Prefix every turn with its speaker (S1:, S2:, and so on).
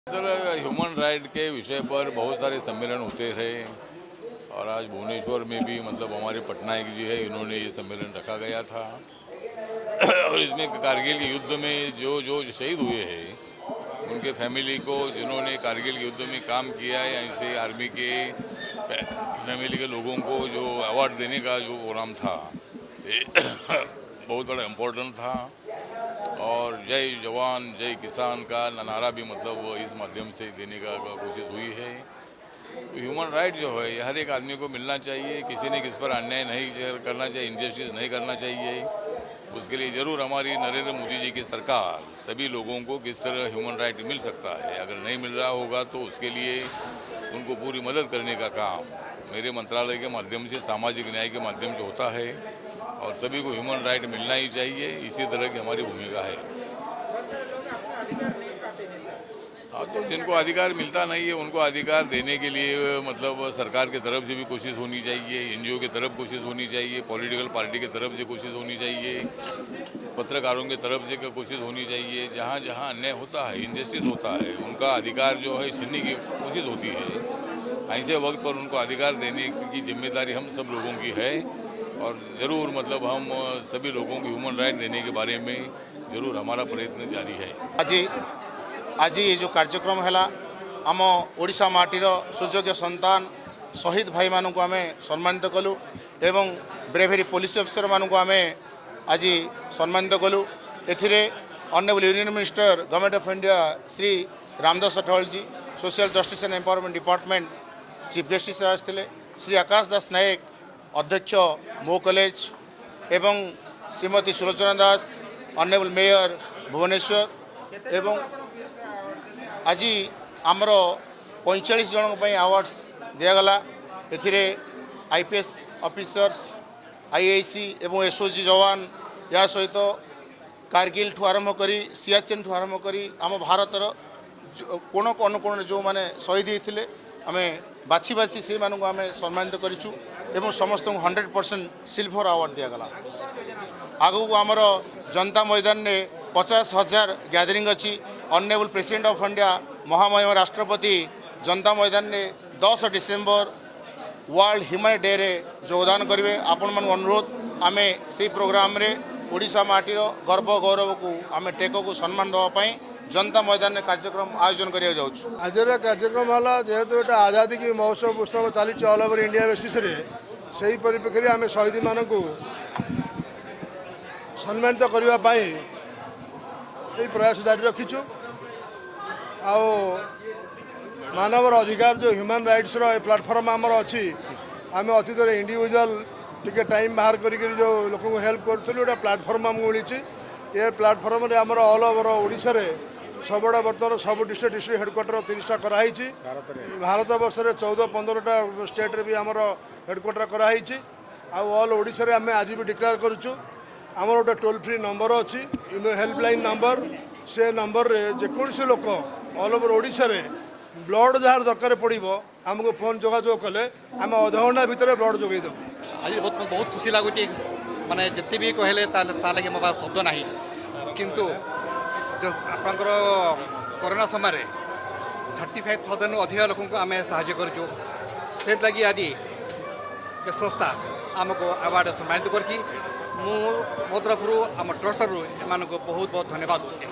S1: Sir, human right के विषय पर बहुत सारे सम्मेलन होते रहे और आज भुवनेश्वर में भी मतलब हमारे पटनायक जी है, इन्होंने ये सम्मेलन रखा गया था। और इसमें कारगिल के युद्ध में जो जो शहीद हुए हैं उनके फैमिली को, जिन्होंने कारगिल के युद्ध में काम किया है, यहीं से आर्मी के फैमिली के लोगों को जो अवार्ड देने का जो प्रोग्राम था बहुत बड़ा इम्पोर्टेंट था। और जय जवान जय किसान का नारा भी मतलब इस माध्यम से देने का कोशिश हुई है। ह्यूमन राइट जो है हर एक आदमी को मिलना चाहिए, किसी ने किस पर अन्याय नहीं करना चाहिए, इनजस्टिस नहीं करना चाहिए। उसके लिए ज़रूर हमारी नरेंद्र मोदी जी की सरकार सभी लोगों को किस तरह ह्यूमन राइट मिल सकता है, अगर नहीं मिल रहा होगा तो उसके लिए उनको पूरी मदद करने का काम मेरे मंत्रालय के माध्यम से, सामाजिक न्याय के माध्यम से होता है। और सभी को ह्यूमन राइट मिलना ही चाहिए, इसी तरह की हमारी भूमिका है। हाँ, तो जिनको अधिकार मिलता नहीं है उनको अधिकार देने के लिए मतलब सरकार की तरफ से भी कोशिश होनी चाहिए, एनजीओ की तरफ कोशिश होनी चाहिए, पॉलिटिकल पार्टी की तरफ से कोशिश होनी चाहिए, पत्रकारों की तरफ से कोशिश होनी चाहिए। जहाँ जहाँ अन्याय होता है, इनजस्टिस होता है, उनका अधिकार जो है छीनने की कोशिश होती है। ऐसे वक्त पर उनको अधिकार देने की जिम्मेदारी हम सब लोगों की है और ज़रूर मतलब हम सभी लोगों को ह्यूमन राइट देने के बारे में ज़रूर हमारा प्रयत्न जारी है।
S2: आज ये जो कार्यक्रम है आम ओडिशा माटीर सुयोग्य संतान शहीद भाई मानू आम सम्मानित कलु एवं ब्रेवेरी पुलिस अफिसर मानू आम आज सम्मानित कलु। एथिरे honourable union minister government of India Shri Ramdas Athawale ji, social justice and empowerment department chief guest हिसाब आसते, श्री आकाश दास नायक अध्यक्ष मो कॉलेज एवं श्रीमती सुलोचना दास ऑनरेबल मेयर भुवनेश्वर एवं आज आमर 45 जन अवार्ड्स दिगला। एथिरे आईपीएस ऑफिसर्स, आईआईसी एवं एसओजी जवान, या सहित कारगिल ठू आरंभ करी सियाचिन ठू आरंभ करी आम भारतर कोण अनुकोण जो मैंने शहीद होते आम बाछी बाछी से मानू आम सम्मानित करूँ एवं समस्त 100% सिल्वर अवार्ड दिगला। आगू आमर जनता मैदान में 50,000 गैदरिंग अच्छी। ऑनरेबल प्रेसिडेंट ऑफ इंडिया महामहिम राष्ट्रपति जनता मैदान में 10 डिसेम्बर वर्ल्ड ह्यूमन डे रे योगदान करेंगे। आपण मान अनुरोध आम से प्रोग्राम रे ओडिशा माटीर गर्व गौरव को आम टेक को सम्मान देवाई जनता मैदान में कार्यक्रम आयोजन करा जाऊँ।
S3: आज कार्यक्रम है जेहेतु ये आजादी की महोत्सव उत्सव चली ऑल ओवर इंडिया बेसिस से ही परिप्रेक्षी आम शहीद मान को सम्मानित करने ये प्रयास जारी रखीचु। आओ मानवर अधिकार जो ह्यूमन राइट्स रो प्लेटफॉर्म आमर अच्छी, आम अतीत इंडिविजुअल टिके टाइम बाहर करके जो लोक हेल्प करूँ गोटे प्लेटफॉर्म आमको मिली। ये प्लेटफॉर्म रे आमर ऑल ओवर ओडिशा रे सब बर्तमान सब डिस्ट्रिक्ट हेडक्वार्टर 30टा कराई। भारत वर्ष में 14-15टा स्टेट रे भी आमर हेडक्वार्टर कराई। ऑल ओडिशा रे आम आज भी डिक्लेयर करूँ आमर गोटे टोल फ्री नंबर अच्छी, हेल्पलाइन नंबर। से नंबर रे जेकोसी लोक ऑल ओवर ओडिशा रे ब्लड जार दरकार पड़ो आमको फोन जोगाजोग कले आम अध घंटा भितर ब्लड जोगे देव।
S4: आज बहुत खुशी लगुच माने जिते भी कहले लगे मो पास शब्द ना, किंतु जो आपंकर कोरोना समय 35,000 अधिक लोक आम साहाय्य करूँ। से लगी आज ये संस्था आमको अवार्ड सम्मानित कर मो तरफ आम ट्रस्ट एम बहुत बहुत धन्यवाद।